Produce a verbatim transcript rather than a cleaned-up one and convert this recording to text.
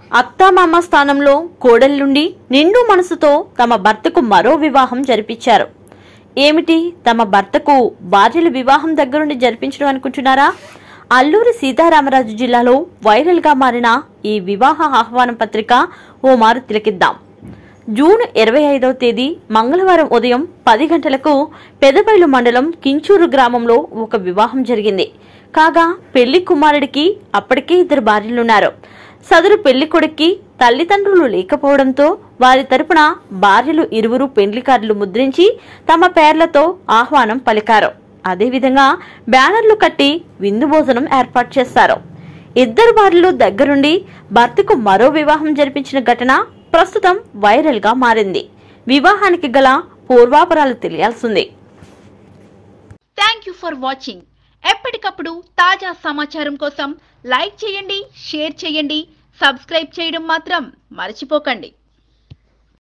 అత్తామామ స్థానంలో కోడళ్లుండి నిండు మనసుతో తమ భర్తకు మరో వివాహం జరిపించారు. ఏమిటి, తమ భర్తకు భార్యల వివాహం దగ్గరుండి జరిపించడం అనుకుంటున్నారా? అల్లూరి సీతారామరాజు జిల్లాలో వైరల్ గా మారిన ఈ వివాహ ఆహ్వానం పత్రిక ఓ మారు తిలకిద్దాం. జూన్ ఇరవై ఐదవ తేదీ మంగళవారం ఉదయం పది గంటలకు పెదబైలు మండలం కించూరు గ్రామంలో ఒక వివాహం జరిగింది. కాగా పెళ్లి కుమారుడికి అప్పటికే ఇద్దరు భార్యలున్నారు. సదరు పెళ్లి కొడుక్కి తల్లిదండ్రులు లేకపోవడంతో వారి తరపున భార్యలు ఇరువురు పెళ్లి కార్డులు ముద్రించి తమ పేర్లతో ఆహ్వానం పలికారు. అదేవిధంగా బ్యానర్లు కట్టి విందు భోజనం ఏర్పాటు చేశారు. ఇద్దరు భార్యలు దగ్గరుండి భర్తకు మరో వివాహం జరిపించిన ఘటన ప్రస్తుతం వైరల్ గా మారింది. వివాహానికి గల పూర్వాపరాలు తెలియాల్సింది. Thank you for watching. ఎప్పటికప్పుడు తాజా సమాచారం కోసం లైక్ చేయండి, షేర్ చేయండి, సబ్స్క్రైబ్ చేయడం మాత్రం మర్చిపోకండి.